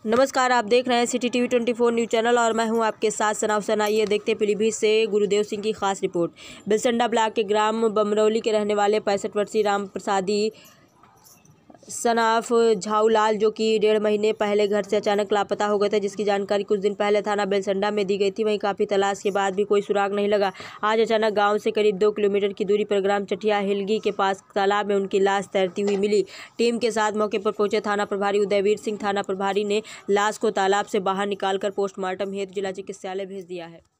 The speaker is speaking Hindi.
नमस्कार, आप देख रहे हैं सिटी टीवी 24 न्यूज़ चैनल और मैं हूं आपके साथ सना हुसैन। आइए देखते हैं पीलीभीत से गुरुदेव सिंह की खास रिपोर्ट। बिलसंडा ब्लॉक के ग्राम बमरौली के रहने वाले 65 वर्षीय राम प्रसादी सनाफ झाऊलाल, जो कि 1.5 महीने पहले घर से अचानक लापता हो गए थे, जिसकी जानकारी कुछ दिन पहले थाना बेलसंडा में दी गई थी। वहीं काफ़ी तलाश के बाद भी कोई सुराग नहीं लगा। आज अचानक गांव से करीब 2 किलोमीटर की दूरी पर ग्राम चटिया हिलगी के पास तालाब में उनकी लाश तैरती हुई मिली। टीम के साथ मौके पर पहुंचे थाना प्रभारी उदयवीर सिंह थाना प्रभारी ने लाश को तालाब से बाहर निकालकर पोस्टमार्टम हेतु जिला चिकित्सालय भेज दिया है।